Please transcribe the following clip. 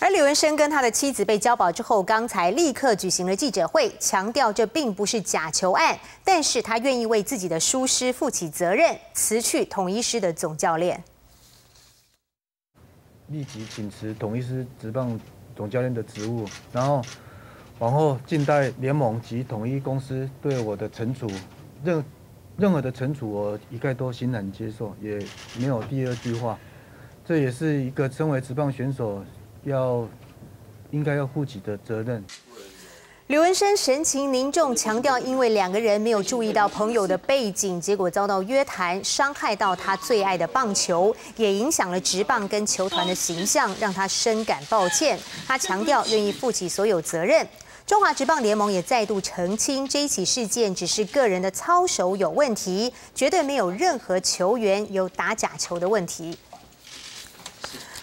而刘文生跟他的妻子被交保之后，刚才立刻举行了记者会，强调这并不是假球案，但是他愿意为自己的疏失负起责任，辞去统一狮的总教练。 立即请辞统一狮职棒总教练的职务，然后往后静待联盟及统一公司对我的惩处，任何的惩处我一概都欣然接受，也没有第二句话。这也是一个身为职棒选手应该要负起的责任。 刘文生神情凝重，强调因为两个人没有注意到朋友的背景，结果遭到约谈，伤害到他最爱的棒球，也影响了职棒跟球团的形象，让他深感抱歉。他强调愿意负起所有责任。中华职棒联盟也再度澄清，这一起事件只是个人的操守有问题，绝对没有任何球员有打假球的问题。